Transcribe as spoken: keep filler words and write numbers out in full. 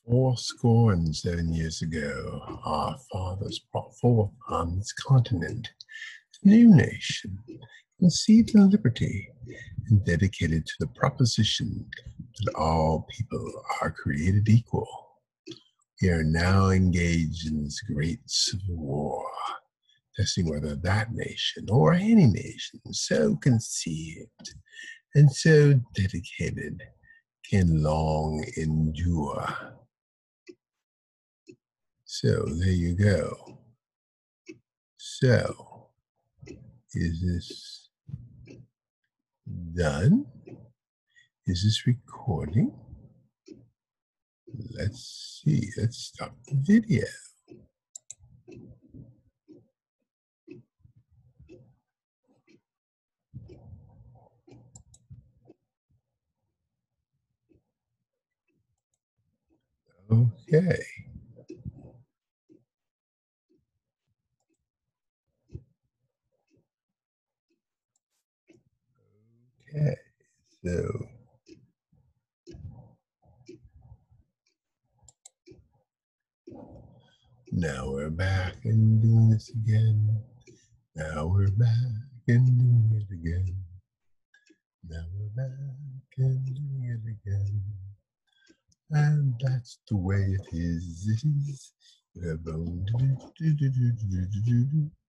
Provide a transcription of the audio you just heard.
Four score and seven years ago, our fathers brought forth on this continent a new nation, conceived in liberty and dedicated to the proposition that all people are created equal. We are now engaged in this great civil war, testing whether that nation or any nation so conceived and so dedicated can long endure. So there you go. So, is this done? Is this recording? Let's see. Let's start the video. Okay. Okay. So, now we're back and doing this again. Now we're back and doing it again. Now we're back and doing it again. And that's the way it is. It is. You have um, do, do, do, do, do, do, do, do.